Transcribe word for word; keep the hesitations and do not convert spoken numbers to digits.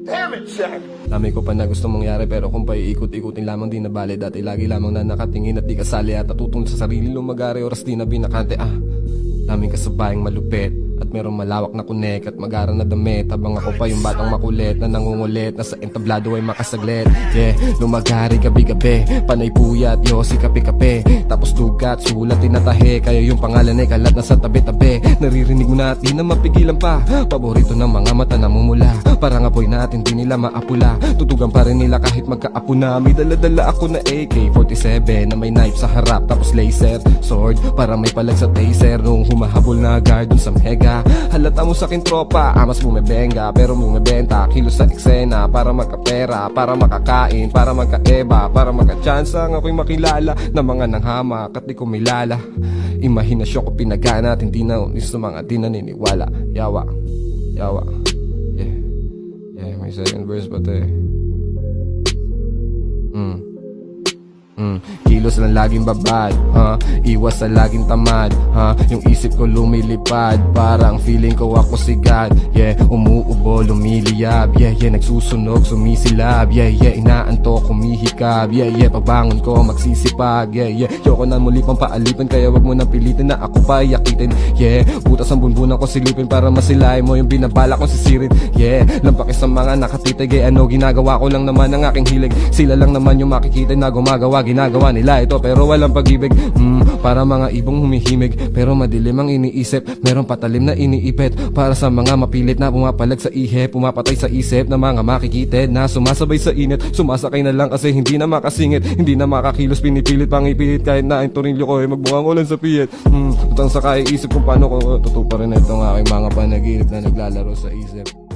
Damn it, Jack! Dami ko pa na gusto mangyari pero kung pa iikot-ikutin lamang di na bale. Dati lagi lamang na nakatingin at di kasali at natutong sa sarili lumagari. Oras di na binakante ah. Daming kasabayang malupit at merong malawak na kunek at magara na damit. Habang ako pa yung batang makulit na nangungulit na sa entablado ay makasaglit. Yeah, lumagari gabi-gabi, panay puyat, yosi kape-kape. Tapos dugat, sulat, tinatahe. Kaya yung pangalan ay kalat na sa tabi-tabi. Naririnig mo na at di na mapigilan pa. Paborito ng mga mata na mumula. Parang apoy natin di nila maapula. Tutugan pa rin nila kahit magkaapo na. May dala-dala ako na A K forty-seven na may knife sa harap tapos laser sword para may palag sa taser. Nung humahabol na guard dun sa mega, halata mo sa akin tropa, amas bumebenga pero bumebenta, kilos sa eksena para magkapera, para makakain, para magkaeba, para magkachansa ang ako'y makilala ng mga nanghamak at di ko milala. Imahinasyon ko pinagana at hindi na unis sa mga di naniniwala. Yawa, yawa. Yeah, yeah, may second verse ba ito eh. Hmm Mm. Kilos lang laging babad, huh? Iwas sa laging tamad, huh? Yung isip ko lumilipad, parang feeling ko ako si God. Yeah, umuubo, lumiliyab. Yeah, yeah, nagsusunog, sumisilab. Yeah, yeah, inaantok, kumihikab. Yeah, yeah, pagbangon ko, magsisipag. Yeah, yeah, yoko na muli pang paalipan, kaya wag mo nang pilitin na ako pa iakitin. Yeah, butas ang bunbunan ko silipin para masilahin mo yung binabala kong sisirin. Yeah, lampakis sa mga nakatitig, eh ano ginagawa ko lang naman ang aking hilig. Sila lang naman yung makikita na gumagawa, ginagawa nila ito pero walang pag-ibig. mm, Para mga ibong humihimig pero madilim ang iniisip. Meron patalim na iniipit para sa mga mapilit na pumapalag sa ihe, pumapatay sa isip na mga makikitid na sumasabay sa init. Sumasakay na lang kasi hindi na makasingit, hindi na makakilos, pinipilit pangipilit kahit na ang turilyo ko ay magbuhang ulan sa piyet. mm, Tutang sa kaiisip kung paano ko tutuparin na itong aking mga panaginip na naglalaro sa isip.